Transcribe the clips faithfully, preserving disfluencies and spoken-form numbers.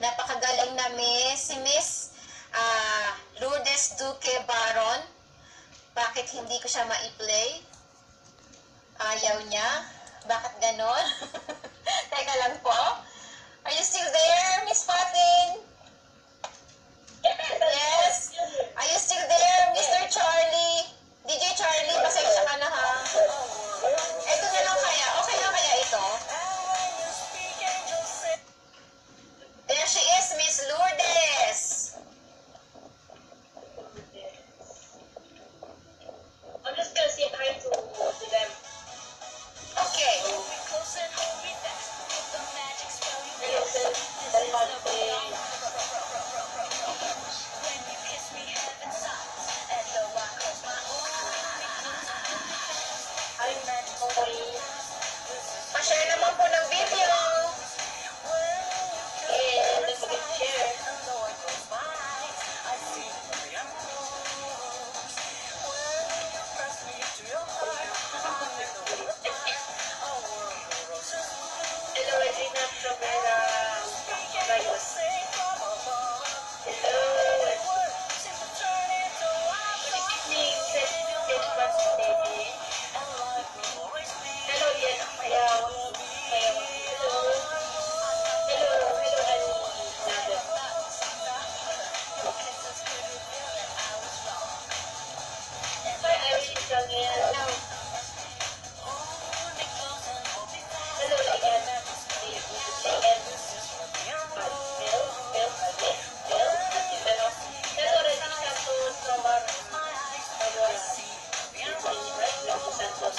napakagaling na Miss, si Miss uh, Lourdes Duque Baron. Bakit hindi ko siya ma-play? Ayaw niya? Bakit ganon? Teka lang po. Are you still there, Miss Fatin? Yes. Are you still there, Mister Charlie? D J Charlie, pasensya ka na ha. Ito na lang kaya. Okay na kaya ito? There she is, Miss Lourdes. I'm just gonna say hi to, to them. Okay. Pa-share naman po ng video. And don't forget to share. Hello, Regina Provera. Rayos. Hello. Good evening, Ted Baby. Hello, Yan Mayaw. Mayaw. Hello. Hello, hello, Annie. Nada. Hi, Irene Daniel. Hello. Hello, Lian. Lian. Bill, Bill, Bill, Bill. Hello, Regina Santos. Nomar. Nomar. Regina Santos.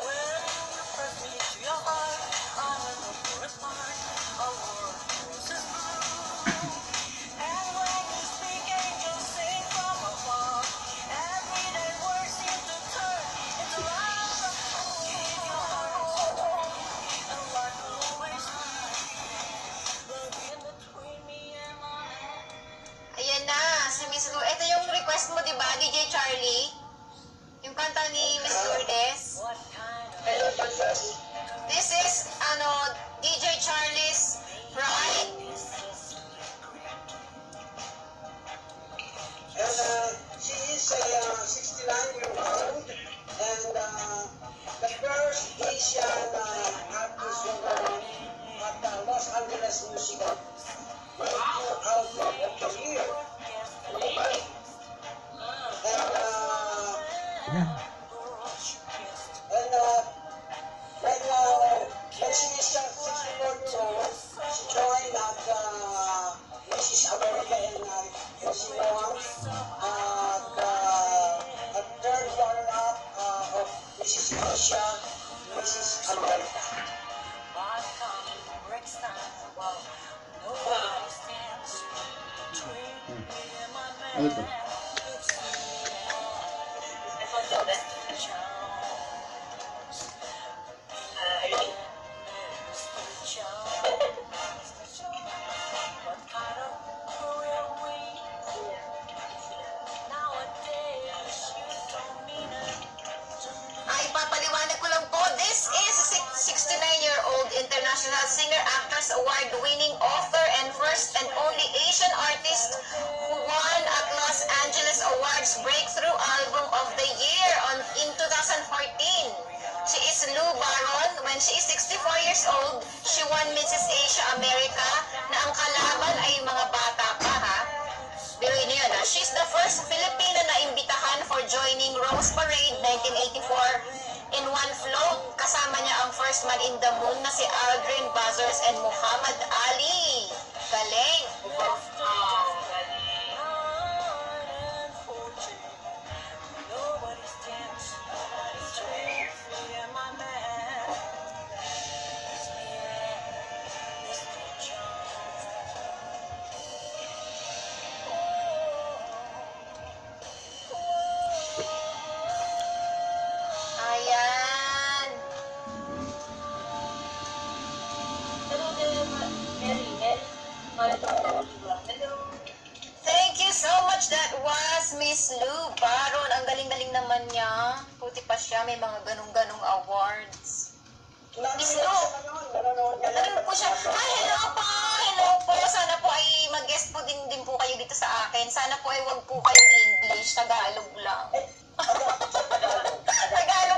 Ayan na, si Miss Lourdes. Ito yung request mo, di ba, D J Charlie? Yung kanta ni Miss Lourdes. Hello, Princess. This is, ano, D J Charlie's Pride. And uh, she is a uh, sixty-nine year old and uh, the first Asian uh, artist woman at uh, Los Angeles Music Breakthrough Album of the Year. And uh, and uh, right now, when she is uh, sixty-four years old, she joined at uh, Missus America and uh, she won at uh, a third runner-up uh, of Missus Asia, Missus America. Ano ito? Uh, Irene. Ay, papaliwanag ko lang po. This is a sixty-nine-year-old international singer, actress, award-winning author, and first and only Asian artist who won at Los Angeles Awards Breakthrough Album of the Year on in two thousand fourteen. She is Lou Baron. When she is sixty-four years old, she won Missus Asia America na ang kalaban ay mga bata pa, ha? Biruin niyo yun, ha? She's the first Filipino na imbitahan for joining Rose Parade nineteen eighty-four in one float. Kasama niya ang first man in the moon na si Aldrin Bazars and Muhammad Ali. Galing! Ayan. Hello, Mary. Mary. Hello. Thank you so much. That was Miss Lou Baron. Ang galing-galing naman niya. Puti pa siya. May mga ganong-ganong awards. Miss Lou, Nanonood ka nanonood po siya. Ay, hello po! Hello po! Sana po ay akin. Sana po ay wag po kayong English, Tagalog lang. Eh, Tagalog. Tagalog